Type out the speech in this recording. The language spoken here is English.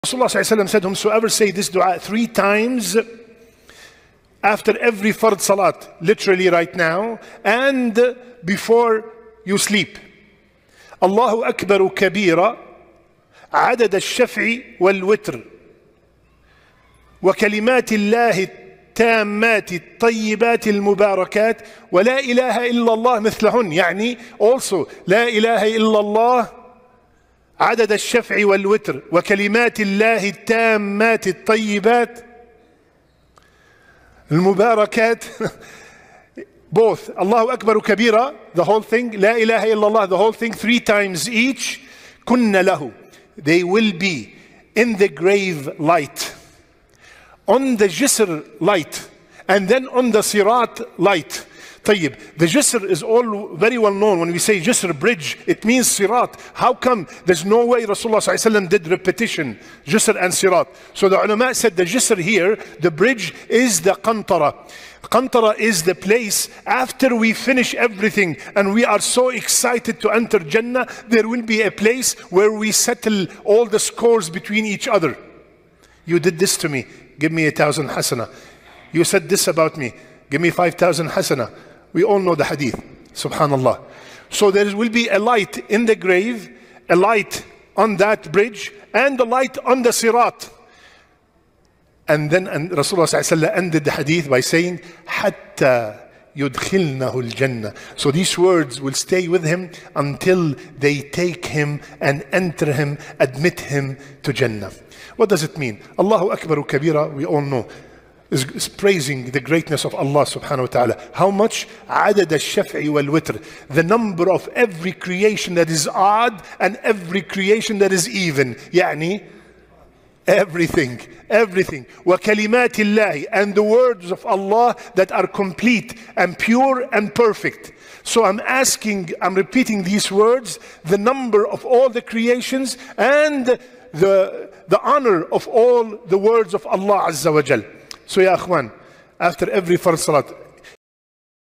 Rasulullah said, whomsoever say this dua 3 times after every fard salat, literally right now, and before you sleep. Allahu Akbar kabira, عدد الشفع والوتر وكلمات الله التامات الطيبات المباركات ولا إله إلا الله مثلهن. يعني also لا إله إلا الله عدد الشفع والوتر وكلمات الله التامات الطيبات المباركات. Both Allahu Akbar kabira, the whole thing, La ilaha illallah, the whole thing, 3 times each. Kunna lahu, they will be in the grave light, on the jisr light, and then on the sirat light. طيب, the jisr is all very well known. When we say jisr, bridge, it means sirat. How come? There's no way Rasulullah did repetition, jisr and sirat. So the ulama said the jisr here, the bridge, is the qantara. Qantara is the place after we finish everything and we are so excited to enter Jannah, there will be a place where we settle all the scores between each other. You did this to me, give me 1,000 hasana. You said this about me, give me 5,000 hasana. We all know the hadith, subhanallah. So there will be a light in the grave, a light on that bridge, and a light on the sirat. And then Rasulullah ended the hadith by saying, حَتَّى يُدْخِلْنَهُ الْجَنَّةِ. So these words will stay with him until they take him and enter him, admit him to Jannah. What does it mean? Allahu Akbar kabira, we all know, is praising the greatness of Allah subhanahu wa ta'ala. How much? عدد الشفع والوتر, the number of every creation that is odd and every creation that is even. يعني everything. وكلمات الله, and the words of Allah that are complete and pure and perfect. So I'm repeating these words, the number of all the creations and the honor of all the words of Allah Azza wa Jal. So ya akhwan, after every fard salat,